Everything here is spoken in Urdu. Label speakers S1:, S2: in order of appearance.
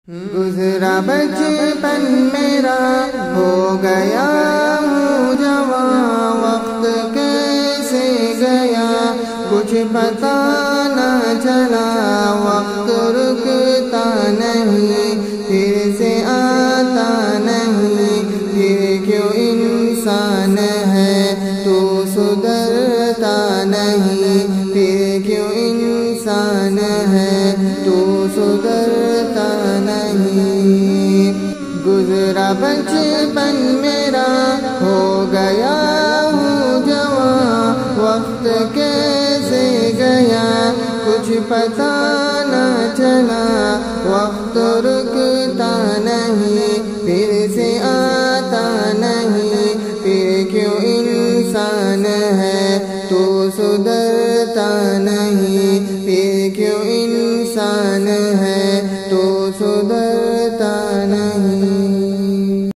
S1: گزرا بچپن میرا ہو گیا ہوں جوان، وقت کیسے گیا کچھ پتہ نہ چلا، وقت رکتا نہیں پھر سے آتا نہیں، پھر کیوں انسان ہے تو سدھرتا نہیں، پھر کیوں انسان ہے تو سدھرتا نہیں۔ گزرا بچپن میرا ہو گیا ہوں جوان، وقت کیسے گیا کچھ پتہ نہ چلا، وقت رکتا نہیں پھر سے آتا نہیں، پھر کیوں انسان ہے تو سدھرتا نہیں، پھر کیوں انسان ہے تو سدھرتا